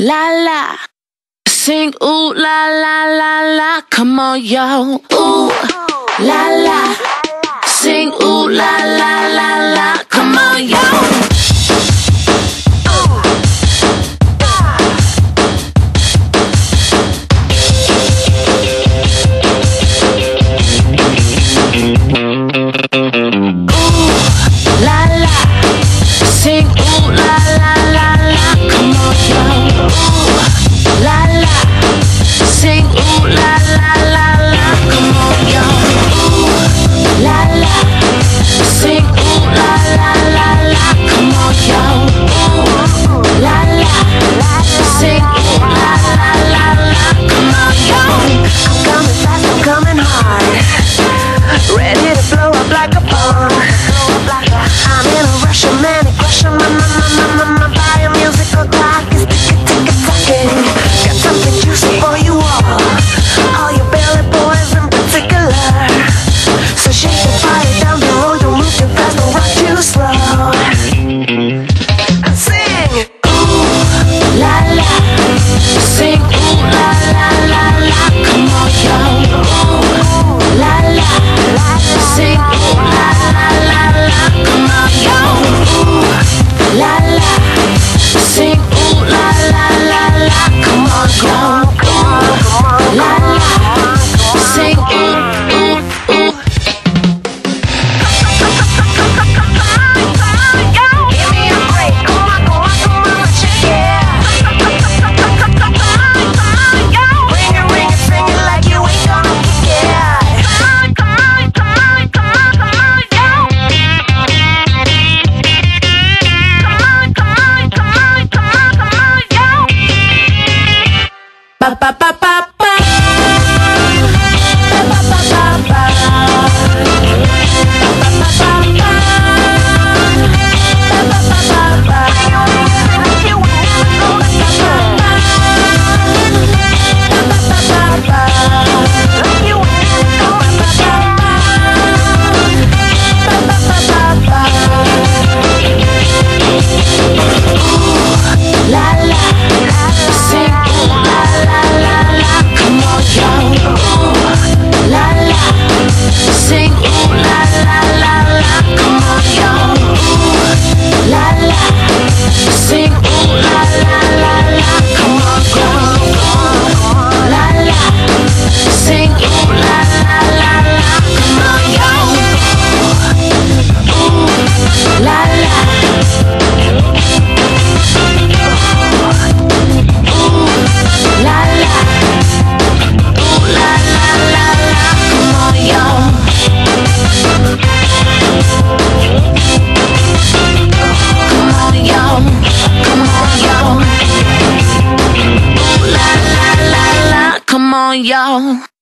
la la. Sing ooh la la la la. Come on, yo. Ooh la la. Sing ooh la la la la. Come on, yo. Sing ooh la la la la, come on yo. Ooh la la. Sing ooh la la la la, come on yo. Ooh la la. Sing ooh la la la la, come on yo. Ooh la la. Sing ooh la la la la, come on yo. I'm coming fast, I'm coming hard, ready to blow up like a bomb. I'm in a rush, a manic rush, my body musical clock is ticking. Got something juicy for you all your belly boys in particular. So shake your body down below, don't move too fast, don't rock too slow. And sing, ooh la la. Sing ooh la la la la, come on yo. Ooh la la. Sing ooh la la la la, come on yo. Ooh la la. Sing ooh la la la la, come on yo. Ooh la la. Sing ooh ooh ooh. Give me a break, come on, let's check it. Ring it, sing it like you ain't gonna kick it. Ba ba ba ba ba. Ba ba ba ba ba. Ba ba ba ba ba. Ba ba ba ba ba. La la. Sing ooh la la la la, come on yo. Ooh la la. Sing ooh la la la la, come on yo. Ooh la la. Sing ooh la la la la, come on yo. Ooh la la. Sing ooh la la la la, come on yo. Ooh la la. La la, ooh la la la la, come on yo. Come on yo, come on yo. Ooh la la la la, come on yo.